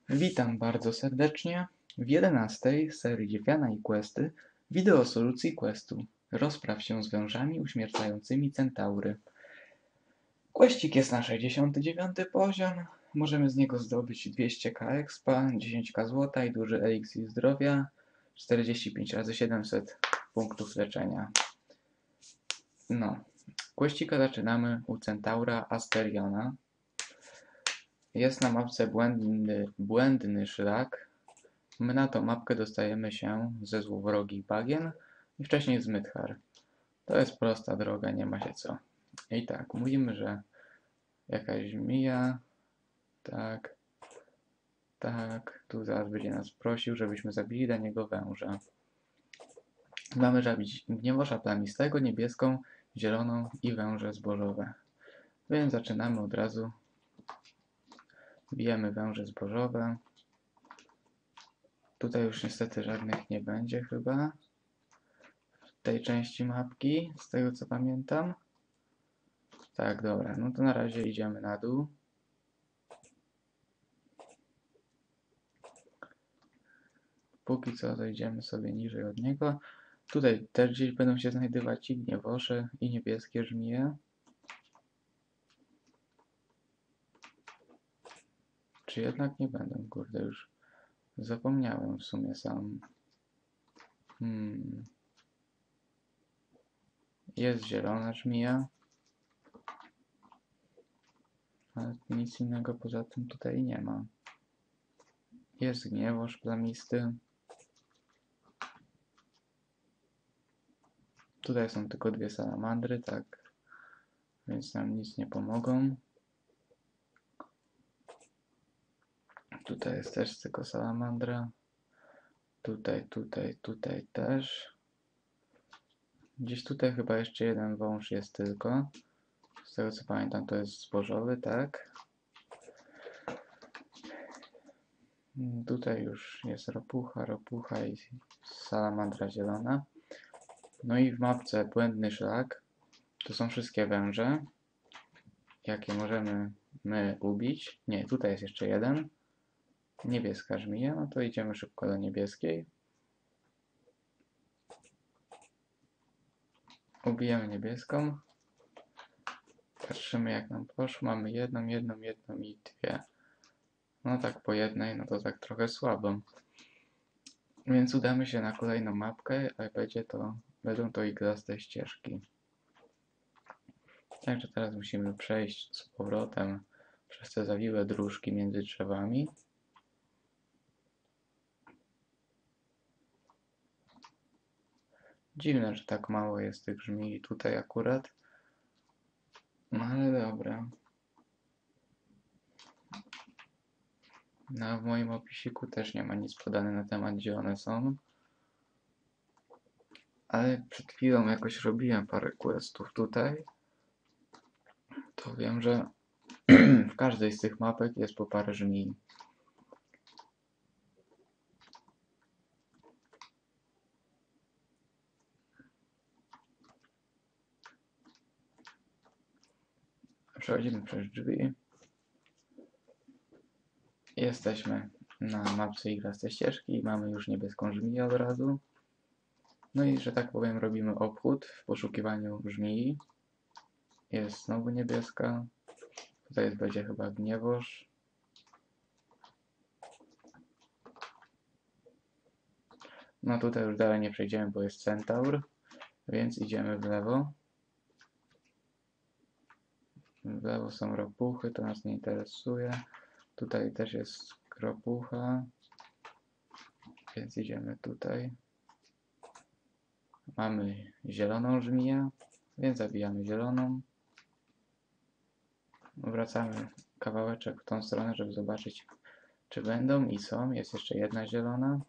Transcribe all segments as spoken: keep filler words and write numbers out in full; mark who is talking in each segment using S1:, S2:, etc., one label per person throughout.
S1: Witam bardzo serdecznie w jedenastej serii Wiana i Questy wideo solucji Questu. Rozpraw się z wężami uśmiercającymi centaury. Questik jest na sześćdziesiąty dziewiąty poziom. Możemy z niego zdobyć dwieście ka expa, dziesięć ka złota i duży eliksir zdrowia, czterdzieści pięć razy siedemset punktów leczenia. No, Questika zaczynamy u centaura Asteriona. Jest na mapce błędny, błędny szlak. My na tą mapkę dostajemy się ze złowrogich bagien i wcześniej z Mythar. To jest prosta droga, nie ma się co. I tak, mówimy, że jakaś żmija, tak, tak, tu zaraz będzie nas prosił, żebyśmy zabili dla niego węża. Mamy zabić gniewosza plamistego, niebieską, zieloną i węże zbożowe. Więc zaczynamy od razu. Bijemy węże zbożowe. Tutaj już niestety żadnych nie będzie chyba. W tej części mapki, z tego co pamiętam. Tak, dobra, no to na razie idziemy na dół. Póki co dojdziemy sobie niżej od niego. Tutaj też gdzieś będą się znajdować i gniewosze, i niebieskie żmije. Czy jednak nie będą? Kurde, już zapomniałem w sumie sam. Hmm. Jest zielona żmija. Ale nic innego poza tym tutaj nie ma. Jest gniewosz plamisty. Tutaj są tylko dwie salamandry, tak. Więc nam nic nie pomogą. Tutaj jest też tylko salamandra. Tutaj, tutaj, tutaj też. Gdzieś tutaj chyba jeszcze jeden wąż jest tylko. Z tego co pamiętam to jest zbożowy, tak. Tutaj już jest ropucha, ropucha i salamandra zielona. No i w mapce błędny szlak. To są wszystkie węże, jakie możemy my ubić. Nie, tutaj jest jeszcze jeden. Niebieska żmija, no to idziemy szybko do niebieskiej. Ubijemy niebieską. Patrzymy jak nam poszło. Mamy jedną, jedną, jedną i dwie. No tak po jednej, no to tak trochę słabo. Więc udamy się na kolejną mapkę, a będzie to, będą to iglaste ścieżki. Także teraz musimy przejść z powrotem przez te zawiłe dróżki między drzewami. Dziwne, że tak mało jest tych żmii tutaj akurat. No ale dobra. No, w moim opisiku też nie ma nic podane na temat, gdzie one są. Ale przed chwilą jakoś robiłem parę questów tutaj. To wiem, że w każdej z tych mapek jest po parę żmii. Przechodzimy przez drzwi. Jesteśmy na mapce iglaste ścieżki i mamy już niebieską żmiję od razu. No i, że tak powiem, robimy obchód w poszukiwaniu żmii. Jest znowu niebieska. Tutaj będzie chyba gniewosz. No tutaj już dalej nie przejdziemy, bo jest centaur. Więc idziemy w lewo. W lewo są ropuchy, to nas nie interesuje. Tutaj też jest ropucha. Więc idziemy tutaj. Mamy zieloną żmiję, więc zabijamy zieloną. Wracamy kawałeczek w tą stronę, żeby zobaczyć, czy będą i są. Jest jeszcze jedna zielona.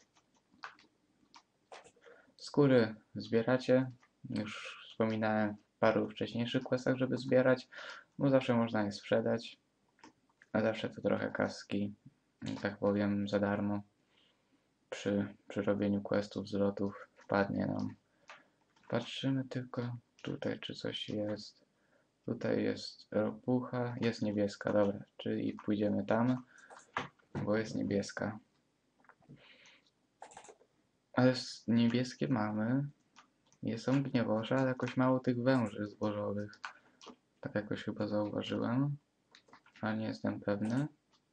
S1: Skóry zbieracie. Już wspominałem w paru wcześniejszych questach, żeby zbierać, bo zawsze można je sprzedać. A zawsze to trochę kaski, tak powiem, za darmo. Przy, przy robieniu questów, zlotów wpadnie nam. Patrzymy tylko tutaj, czy coś jest. Tutaj jest ropucha, jest niebieska, dobra, czyli pójdziemy tam. bo jest niebieska. Ale niebieskie mamy. Nie są gniewosze, ale jakoś mało tych węży zbożowych. Tak jakoś chyba zauważyłem, ale nie jestem pewny.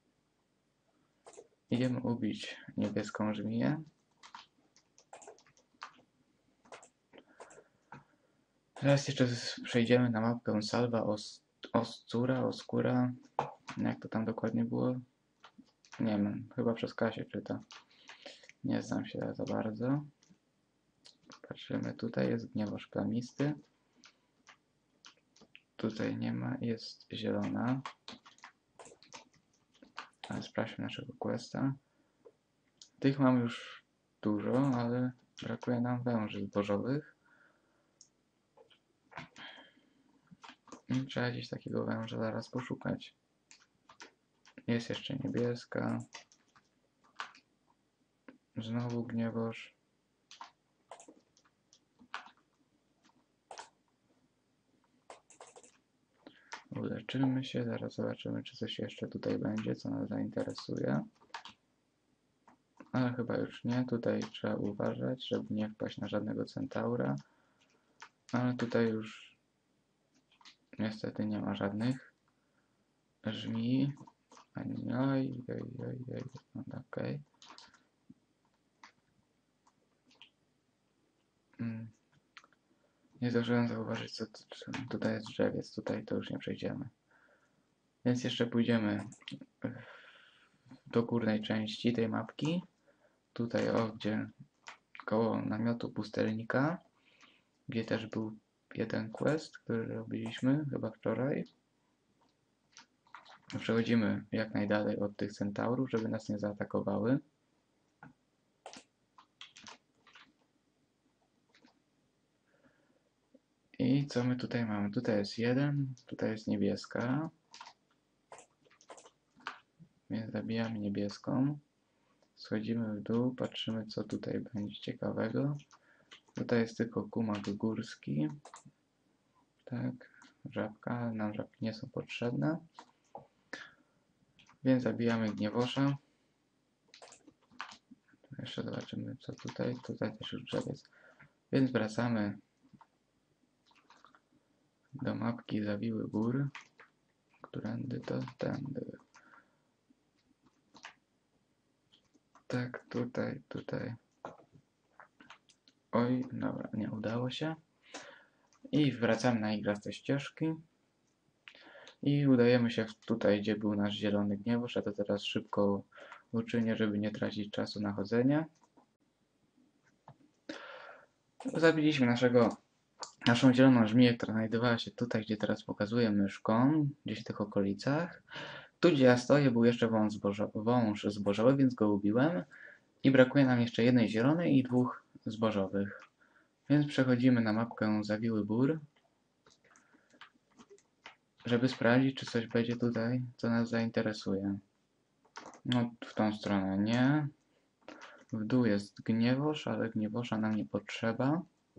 S1: Idziemy ubić niebieską żmiję. Teraz jeszcze przejdziemy na mapkę Salva Os Oscura, Oscura. Jak to tam dokładnie było? Nie wiem, chyba przez K się czyta. Nie znam się za bardzo. Patrzymy, tutaj jest gniewosz plamisty. Tutaj nie ma, jest zielona. Ale sprawdźmy naszego questa. Tych mam już dużo, ale brakuje nam węży zbożowych. I trzeba gdzieś takiego węża zaraz poszukać. Jest jeszcze niebieska. Znowu gniewosz. Uleczymy się, zaraz zobaczymy, czy coś jeszcze tutaj będzie, co nas zainteresuje. Ale chyba już nie. Tutaj trzeba uważać, żeby nie wpaść na żadnego centaura. Ale tutaj już niestety nie ma żadnych żmii. Ani oj, oj, oj, oj. No, okej. Hmm. Nie zdążyłem zauważyć, co tutaj jest drzewiec. Tutaj to już nie przejdziemy. Więc jeszcze pójdziemy do górnej części tej mapki. Tutaj, o, gdzie koło namiotu pustelnika, gdzie też był jeden quest, który robiliśmy chyba wczoraj. Przechodzimy jak najdalej od tych centaurów, żeby nas nie zaatakowały. I co my tutaj mamy? Tutaj jest jeden, tutaj jest niebieska. Więc zabijamy niebieską. Schodzimy w dół, patrzymy, co tutaj będzie ciekawego. Tutaj jest tylko kumak górski. Tak, żabka, ale nam żabki nie są potrzebne. Więc zabijamy gniewosza. Jeszcze zobaczymy, co tutaj. Tutaj też już drzewiec. Więc wracamy do mapki Zawiły Gór. Którędy to? Tędy. Tak, tutaj, tutaj. Oj, dobra, nie udało się. I wracamy na igraste ścieżki. I udajemy się tutaj, gdzie był nasz zielony gniewosz, a to teraz szybko uczynię, żeby nie tracić czasu na chodzenie. Zabiliśmy naszego, naszą zieloną żmiję, która znajdowała się tutaj, gdzie teraz pokazuję myszką, gdzieś w tych okolicach. Tu, gdzie ja stoję, był jeszcze wąż, zbożo wąż zbożowy, więc go ubiłem. I brakuje nam jeszcze jednej zielonej i dwóch zbożowych. Więc przechodzimy na mapkę Zawiły Bór, żeby sprawdzić, czy coś będzie tutaj, co nas zainteresuje. No, w tą stronę nie. W dół jest gniewosz, ale gniewosza nam nie potrzeba.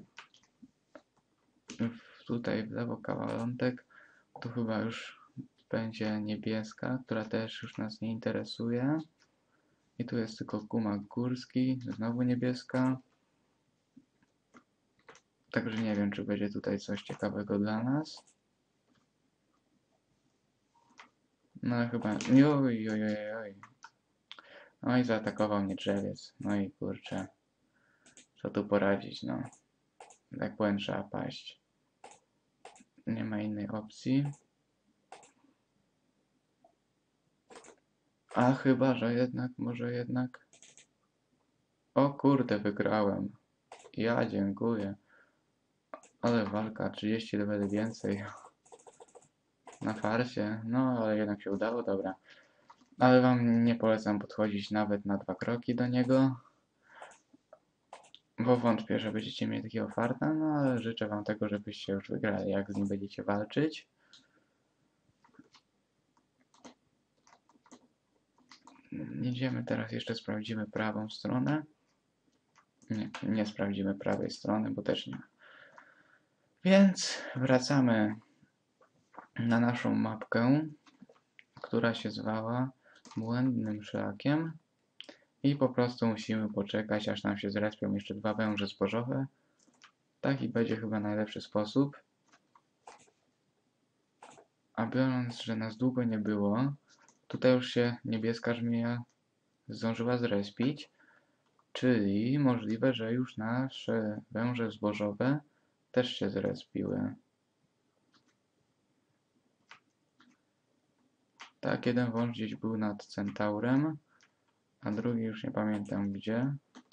S1: Tutaj w lewo kawalątek, tu chyba już będzie niebieska, która też już nas nie interesuje. I tu jest tylko kumak górski, znowu niebieska. Także nie wiem, czy będzie tutaj coś ciekawego dla nas. No chyba... Oj, oj, oj, oj. No i zaatakował mnie drzewiec. No i kurczę. Co tu poradzić, no. Tak powiem, trzeba paść. Nie ma innej opcji. A chyba, że jednak, może jednak... O kurde, wygrałem. Ja dziękuję. Ale walka, trzydzieści leveli więcej. Na farsie. No, ale jednak się udało, dobra. Ale wam nie polecam podchodzić nawet na dwa kroki do niego. Bo wątpię, że będziecie mieli takiego farta, no ale życzę wam tego, żebyście już wygrali, jak z nim będziecie walczyć. Idziemy teraz, jeszcze sprawdzimy prawą stronę. Nie, nie sprawdzimy prawej strony, bo też nie ma. Więc wracamy na naszą mapkę, która się zwała błędnym szlakiem i po prostu musimy poczekać, aż nam się zrespią jeszcze dwa węże zbożowe. Taki będzie chyba najlepszy sposób. A biorąc, że nas długo nie było, tutaj już się niebieska żmija zdążyła zrespić, czyli możliwe, że już nasze węże zbożowe też się zrespiły. Tak, jeden wąż gdzieś był nad Centaurem, a drugi już nie pamiętam gdzie.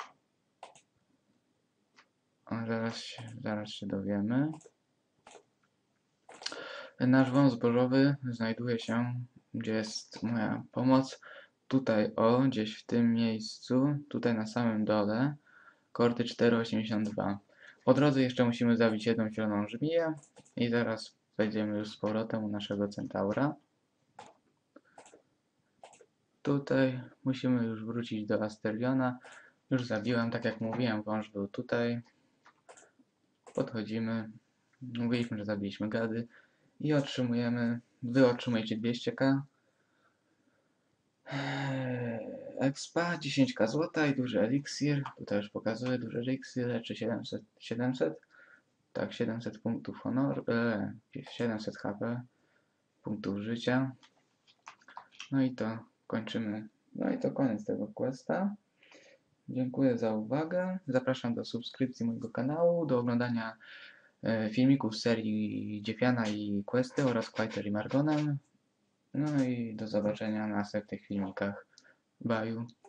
S1: A zaraz się, zaraz się dowiemy. Nasz wąż zbożowy znajduje się, gdzie jest moja pomoc. Tutaj, o, gdzieś w tym miejscu, tutaj na samym dole, kordy cztery osiemdziesiąt dwa. Po drodze jeszcze musimy zabić jedną zieloną żmiję i zaraz wejdziemy już z powrotem u naszego Centaura. Tutaj musimy już wrócić do Asteriona. Już zabiłem, tak jak mówiłem, wąż był tutaj. Podchodzimy. Mówiliśmy, że zabiliśmy gady. I otrzymujemy, wy otrzymujecie dwieście ka. Expa, dziesięć ka złota i duży eliksir. Tutaj już pokazuję, duży eliksir leczy siedemset, siedemset. Tak, siedemset punktów honoru, e, siedemset ha pe, punktów życia. No i to kończymy. No i to koniec tego questa. Dziękuję za uwagę. Zapraszam do subskrypcji mojego kanału, do oglądania filmików z serii Dziewiana i Questy oraz Quieter i Margonem. No i do zobaczenia na następnych filmikach. Bye.